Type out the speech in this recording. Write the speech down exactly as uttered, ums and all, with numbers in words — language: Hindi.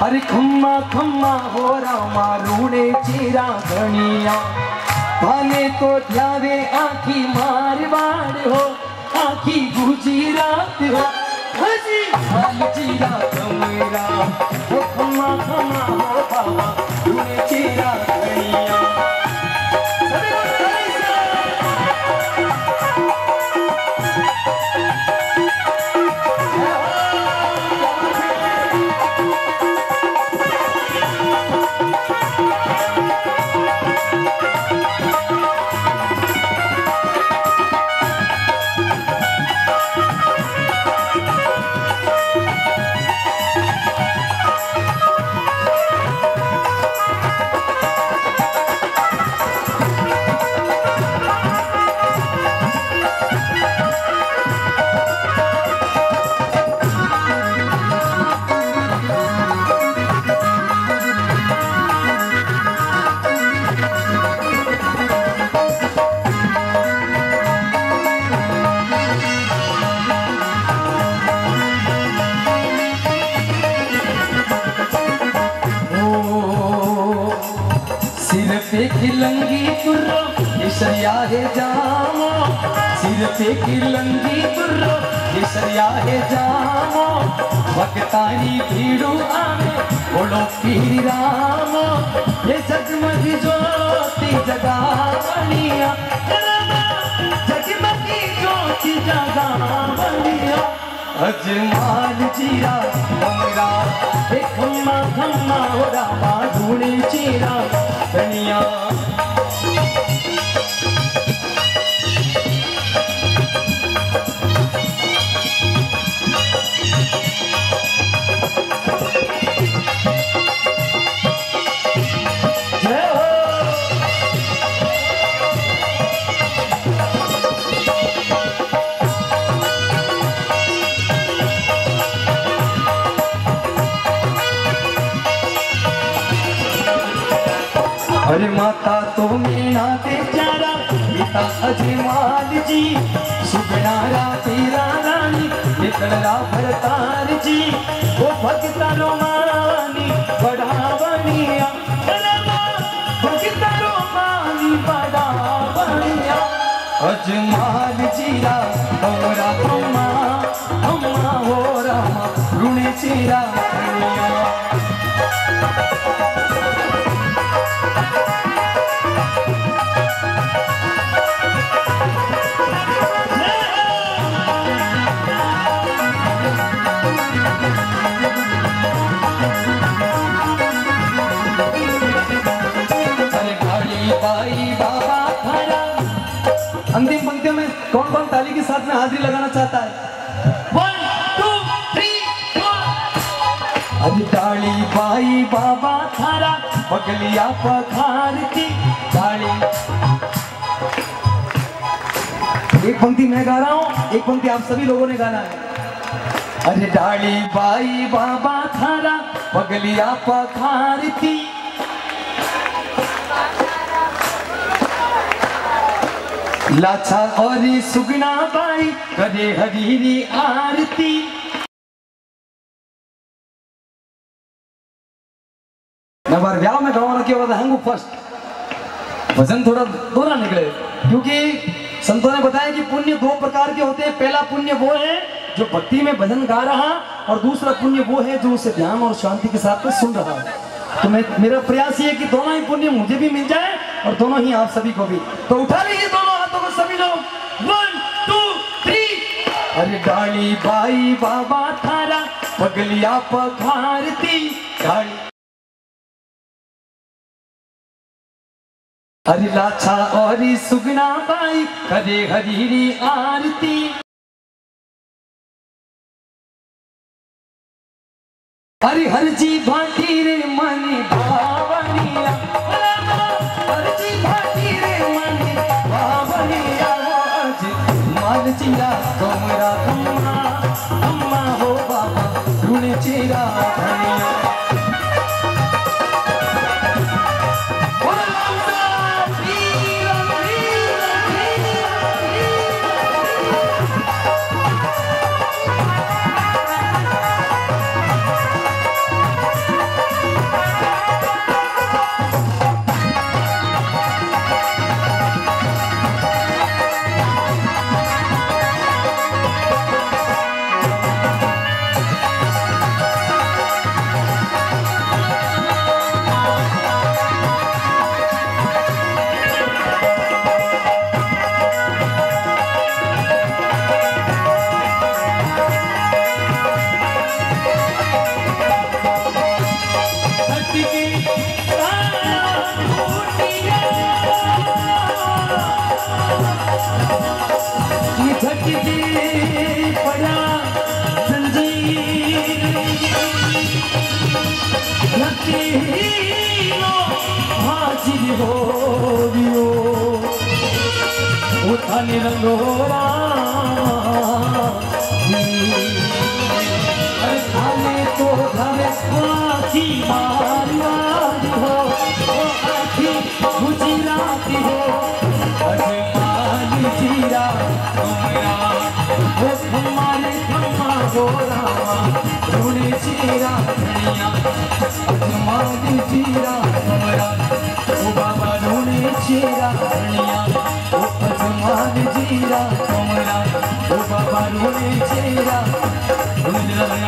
अरे खम्मा खम्मा हो रामा रूणे चीरा धनिया थाने तो ध्यावे आखी मारवाड़ हो आखी गुजरात हो हजी हाल चीरा कमरा वो खम्मा खम्मा हो बाबा रूणे चीरा धनिया खिलंगी तुर्रो केसरिया है जामो सिर पे खिलंगी तुर्रो केसरिया है जामो वक्तारी भीड़ू आवे बोलो पीर रामो ये जगमग ज्योति जगा बनिया जगमगी ज्योति जगा बनिया अजमाल चीरा कमरा एक खम्मा खम्मा हो रामा ढूंढे चीरा धनिया अरे माता तो मीना ते प्यारा पिता अजमाल जी सुगनारा तेरा रानी निकलरा भरतार जी वो भक्ता रो मानी बड़ा बनिया भक्ता रो मानी बड़ा बनिया अजमाल जीरा हमरा अम्मा अम्मा हो रामा रुणे चीरा अंतिम पंक्ति में कौन कौन ताली के साथ में हाजिरी लगाना चाहता है? One two three four. अभी ताली बाई बाबा थारा बगलिया पखारती ताली। एक पंक्ति मैं गा रहा हूँ, एक पंक्ति आप सभी लोगों ने गाना है। अरे डाली बाई बाबा थारा बगलिया पखारती लाछा और सुगना बाई करे हरीरी आरती। मैं बार ब्याह में गाँव रखी वाला हूँ फर्स्ट भजन थोड़ा दोहरा निकले क्योंकि संतों ने बताया कि पुण्य दो प्रकार के होते हैं। पहला पुण्य वो है जो भक्ति में भजन गा रहा और दूसरा पुण्य वो है जो उसे ध्यान और शांति के साथ में सुन रहा है। तो मैं मेरा प्रयास ये है कि दोनों ही पुण्य मुझे भी मिल जाए और दोनों ही आप सभी को भी। तो उठा लीजिए दोनों हाथों को सभी लोग। One two three. अरे डाली बाई बाबा थारा पगलिया पखारती डाली। अरे लाछा और सुगना बाई करे हरीरी आरती। अरे हर जी भाटी रे मनी भावनिया हर जी भाटी रे मनी भावनिया आज माल चीरा कमरा अम्मा अम्मा हो बाबा ढूंढे चीरा धनिया। रंगोरा खाने तो घरे आखी मारवाड़ी हो, ओ आखी गुजराती हो, अजमान जीरा तुमरा वो हमारे खम्मा गोरा रोने चीरा धनिया, अजमान जीरा तुमरा ओ बाबा रोने चीरा धनिया, ओ अजमान जीरा तुमरा ओ बाबा रोने चीरा